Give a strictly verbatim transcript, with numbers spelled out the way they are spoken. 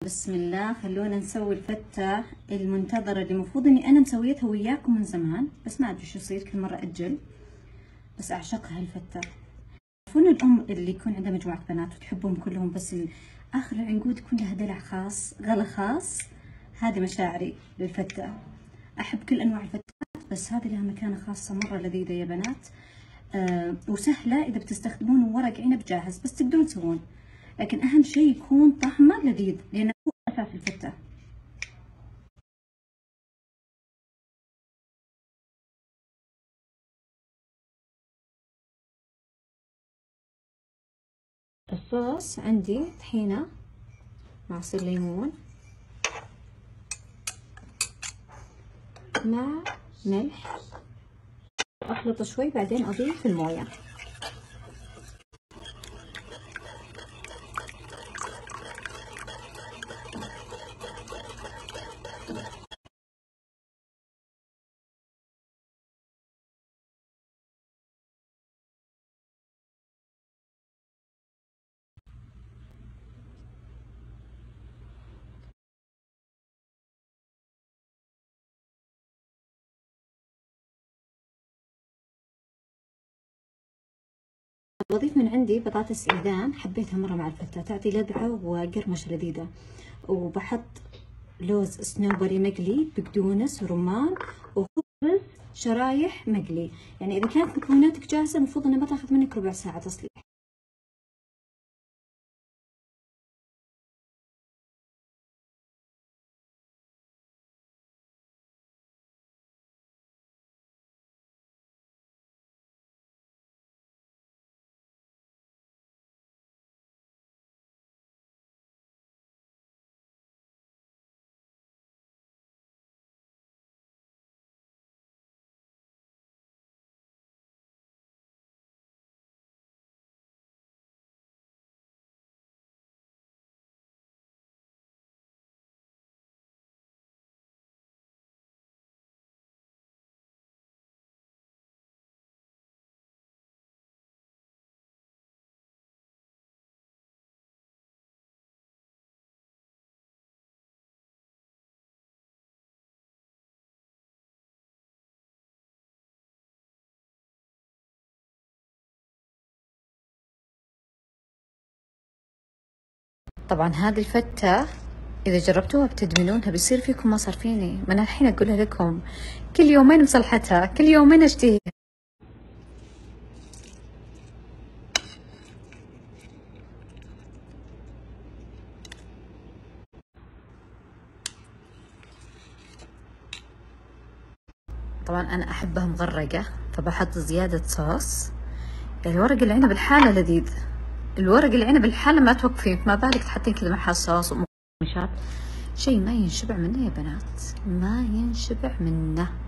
بسم الله. خلونا نسوي الفتة المنتظرة اللي المفروض اني انا مسويتها وياكم من زمان، بس ما ادري شو يصير، كل مرة اجل. بس اعشقها الفتة. تعرفون الام اللي يكون عندها مجموعة بنات وتحبهم كلهم، بس اخر العنقود يكون لها دلع خاص، غلا خاص. هذه مشاعري للفتة. احب كل انواع الفتات، بس هذه لها مكانة خاصة مرة لذيذة يا بنات. آه وسهلة اذا بتستخدمون ورق عنب جاهز، بس تقدرون تسوون، لكن اهم شيء يكون طعمه لذيذ لانه هو اساس الفتة. الصوص عندي طحينة مع عصير ليمون مع ملح، اخلطه شوي بعدين اضيف الموية. بضيف من عندي بطاطس إذان، حبيتها مرة مع الفتة، تعطي لذعة وقرمشة لذيذة. وبحط لوز سنوبري مقلي، بقدونس ورمان، وخبز شرايح مقلي. يعني إذا كانت مكوناتك جاهزة المفروض إنها ما تاخذ منك ربع ساعة تصليح. طبعا هذه الفتة إذا جربتوها بتدمنونها، بيصير فيكم ما صار فيني. ما أنا الحين أقولها لكم كل يومين مصلحتها، كل يومين أشتهيها. طبعا أنا أحبها مغرقة، فبحط زيادة صوص. يعني ورق العنب الحالة لذيذ، الورق العنب الحالة ما توقفين، ما بالك تحطين كذا معها صوص ومقرمشات، شيء ما ينشبع منه يا بنات، ما ينشبع منه.